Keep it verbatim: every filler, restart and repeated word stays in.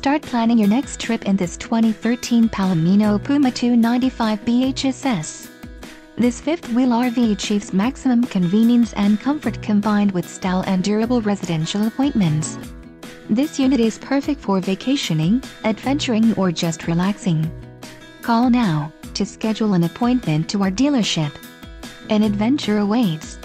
Start planning your next trip in this twenty thirteen Palomino Puma two ninety-five B H S S. This fifth-wheel R V achieves maximum convenience and comfort combined with style and durable residential appointments. This unit is perfect for vacationing, adventuring, or just relaxing. Call now to schedule an appointment to our dealership. An adventure awaits.